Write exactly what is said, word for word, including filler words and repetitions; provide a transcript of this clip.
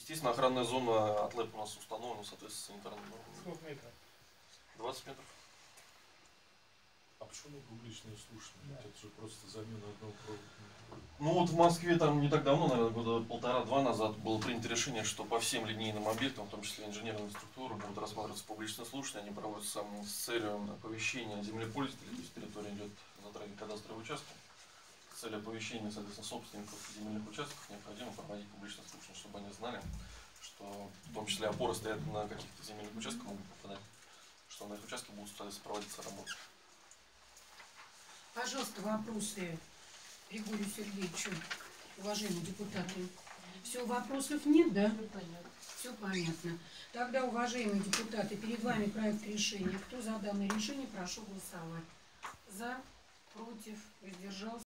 Естественно, охранная зона от ЛЭП у нас установлена, соответственно, санитарным нормам. Сколько метров? двадцать метров. А почему публичное слушание? Да. Это же просто замена одного провода. Ну вот в Москве там не так давно, наверное, года полтора-два назад было принято решение, что по всем линейным объектам, в том числе инженерные структуры, будут рассматриваться публичные слушания. Они проводятся с целью оповещения землепользователей, то есть территория идет затрагивает кадастровые участки. С целью оповещения, соответственно, собственников земельных участков необходимо проводить публичное слушание, чтобы они знали, что в том числе опоры стоят на каких-то земельных участках, могут попадать, что на их участке будут, соответственно, проводиться работы. Пожалуйста, вопросы Григорию Сергеевичу, уважаемые депутаты. Все, вопросов нет, да? Все понятно. Все понятно. Тогда, уважаемые депутаты, перед вами проект решения. Кто за данное решение, прошу голосовать. За, против, воздержался.